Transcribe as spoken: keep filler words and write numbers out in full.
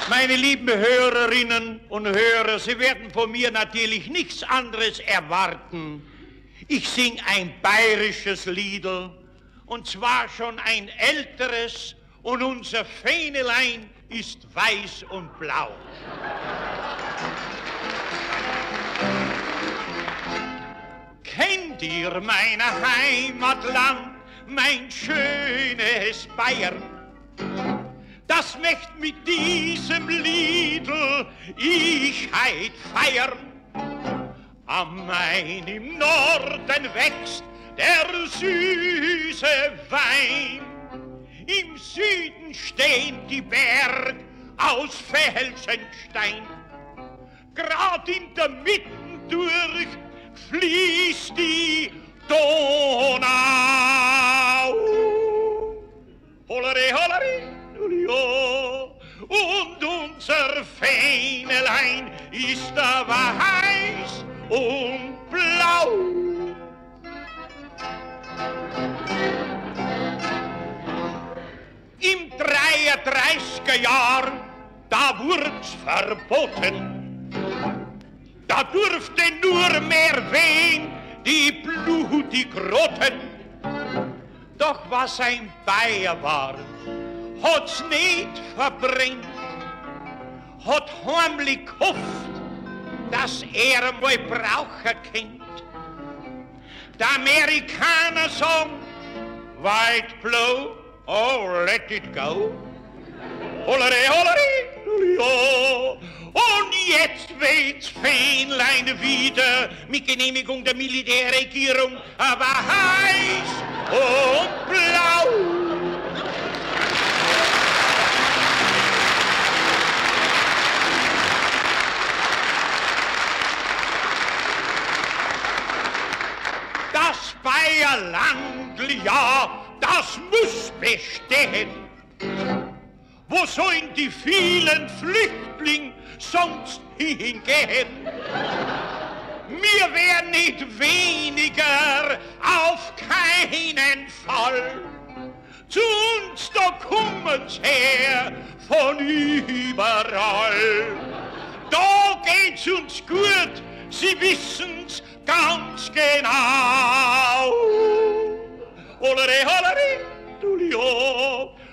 Meine lieben Hörerinnen und Hörer, Sie werden von mir natürlich nichts anderes erwarten. Ich sing ein bayerisches Liedl, und zwar schon ein älteres, und unser Fähnelein ist weiß und blau. Kennt ihr mein Heimatland, mein schönes Bayern? Das möcht mit diesem Liedl ich heit feiern. Am Main im Norden wächst der süße Wein. Im Süden stehen die Berg aus Felsenstein. Grad in der Mitte durch fließt die Donau. Hollere, hollere. Und unser Fähnelein ist aber heiß und blau. Im dreiunddreißiger Jahr, da wurd's verboten. Da durfte nur mehr wehen die blutig Roten. Doch was ein Bayer war, hat's nicht verbrennt, hat heimlich gehofft, dass er mal brauchen kennt. Der Amerikaner sagen, White Blow, oh let it go. Hollere, hollere, ja. Und jetzt weht's Fähnlein wieder mit Genehmigung der Militärregierung, aber heiß und blau. Das Bayerlandl, ja, das muss bestehen. Wo sollen die vielen Flüchtlinge sonst hingehen? Wir wären nicht weniger, auf keinen Fall. Zu uns, da kommen's her, von überall. Da geht's uns gut, Sie wissen's ganz genau. Hollere, hollere, du,